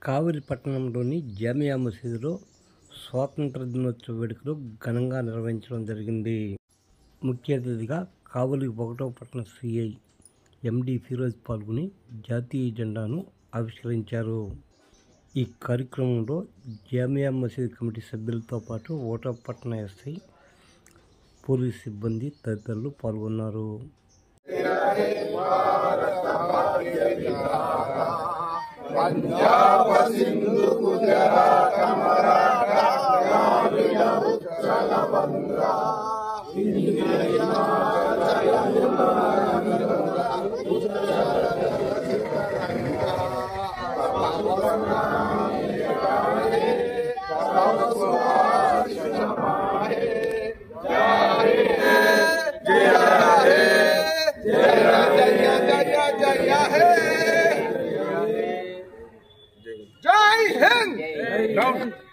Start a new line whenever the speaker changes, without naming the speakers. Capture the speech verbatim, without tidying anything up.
కావలి పట్టణంలోని జామియా మసీదులో స్వాతంత్ర దినోత్సవ వేడుకలు ఘనంగా నిర్వహించడం జరిగింది. ముఖ్య అతిథిగా కావలి ఒకటవ పట్టణ సిఐ ఎండి ఫిరోజ్ పాల్గొని జాతీయ జెండాను ఆవిష్కరించారు. ఈ కార్యక్రమంలో జామియా మసీదు కమిటీ సభ్యులతో పాటు ఒకటవ పట్టణ ఎస్ఐ, పోలీసు సిబ్బంది తదితరులు పాల్గొన్నారు.
पंजाब सिंधु गुजरात मराठा द्राविड उत्कल बंगा जय हिंद।